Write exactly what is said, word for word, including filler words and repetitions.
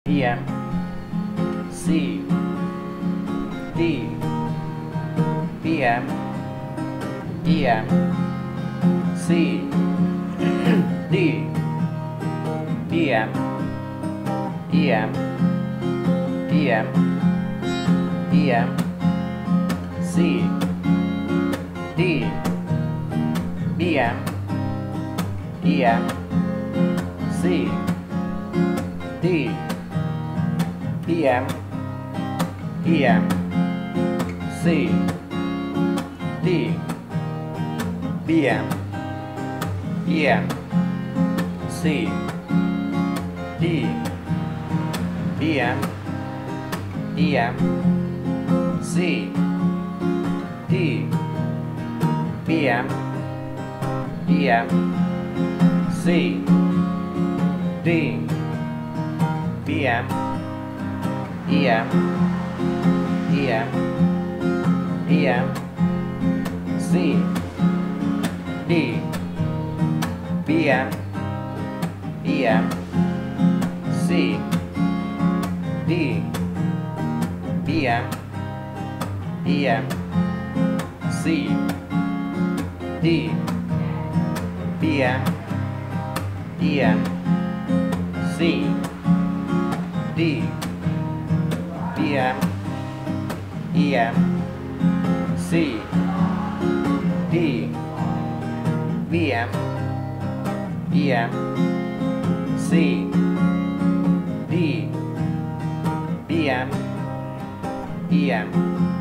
E M C D B M E M C D B M E M E M E M C D B M E M C D B M E M C D B M E M C D B M E M C D B M E M C D B M E M E M E M C D B M E M C D B M E M C D B M E M C D B M E M C D B M E M C D B M E M